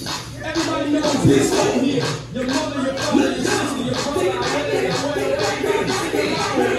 Everybody knows this right here. Your mother, your father, your sister, your brother. I read it.